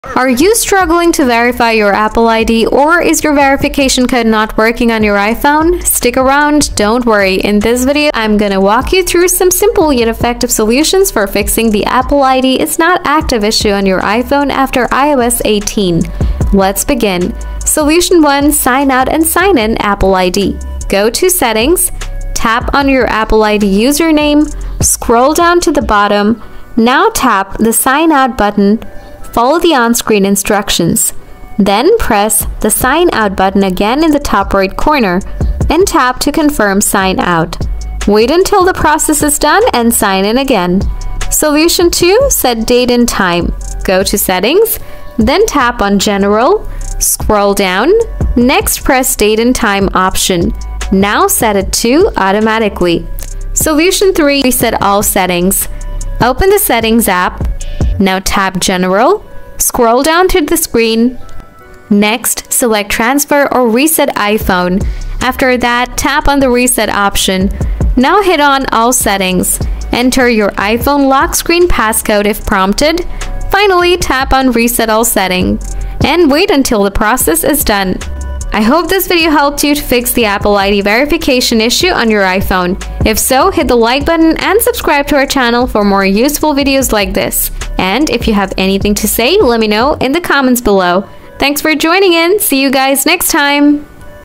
Are you struggling to verify your Apple ID, or is your verification code not working on your iPhone? Stick around, don't worry. In this video, I'm gonna walk you through some simple yet effective solutions for fixing the Apple ID is not active issue on your iPhone after iOS 18. Let's begin. Solution 1. Sign out and sign in Apple ID. Go to Settings, tap on your Apple ID username, scroll down to the bottom. Now tap the Sign Out button. Follow the on-screen instructions. Then press the Sign Out button again in the top right corner and tap to confirm sign out. Wait until the process is done and sign in again. Solution 2. Set date and time. Go to Settings, then tap on General, scroll down, next press Date and Time option. Now set it to Automatically. Solution 3. Reset all settings. Open the Settings app. Now tap General, scroll down to the screen. Next, select Transfer or Reset iPhone. After that, tap on the Reset option. Now hit on All Settings. Enter your iPhone lock screen passcode if prompted. Finally, tap on Reset All Settings and wait until the process is done. I hope this video helped you to fix the Apple ID verification issue on your iPhone. If so, hit the like button and subscribe to our channel for more useful videos like this. And if you have anything to say, let me know in the comments below. Thanks for joining in. See you guys next time.